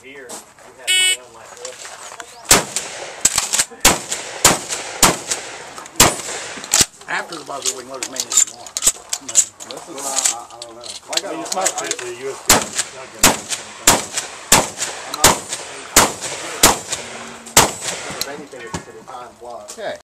here, you have it down like this. After the buzzer, we can load as many as we want. This is I don't know. I mean, it's not just a USB. Anything is to the time block. Okay.